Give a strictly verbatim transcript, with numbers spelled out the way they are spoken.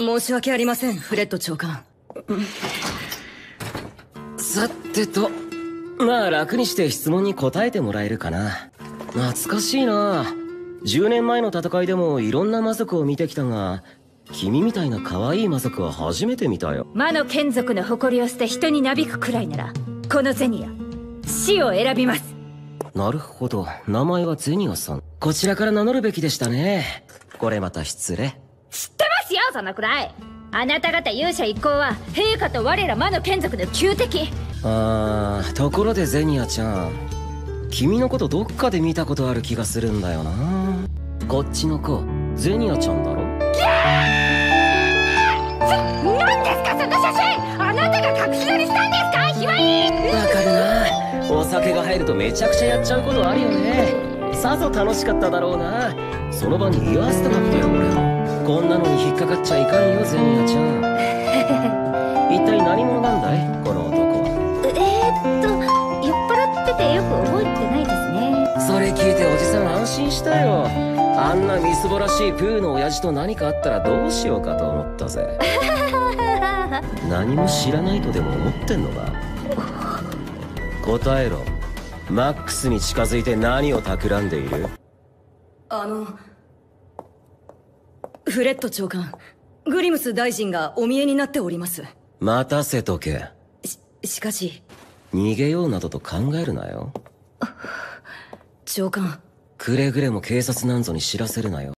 申し訳ありません、フレッド長官。 さてと、まあ楽にして質問に答えてもらえるかな。懐かしいな。じゅうねんまえの戦いでもいろんな魔族を見てきたが、君みたいな可愛い魔族は初めて見たよ。 魔の眷属の誇りを捨て人になびくくらいなら、このゼニア、死を選びます。 なるほど、名前はゼニアさん。こちらから名乗るべきでしたね。これまた失礼。 知ってますよ、そのくらい。あなた方勇者一行は陛下と我ら魔の眷属の旧敵。 あー、ところでゼニアちゃん、君のことどっかで見たことある気がするんだよな。こっちの子、ゼニアちゃんだろ。 キャー！何ですかその写真。あなたが隠し撮りしたんですか。ひわい。 わかるな。お酒が入るとめちゃくちゃやっちゃうことあるよね。さぞ楽しかっただろうな。その場に居合わせたかったよ俺も。こんなのに引っかかっちゃいかんよゼニアちゃん。一体何者なんだいこの男は。 えー、っと酔っ払っててよく覚えてないですね。 それ聞いておじさん安心したよ。あんなみすぼらしいプーの親父と何かあったらどうしようかと思ったぜ。何も知らないとでも思ってんのか。答えろ。マックスに近づいて何を企んでいる。 あのフレッド長官、グリムス大臣がお見えになっております。 待たせとけ。 ししかし逃げようなどと考えるなよ。 長官、 くれぐれも警察なんぞに知らせるなよ。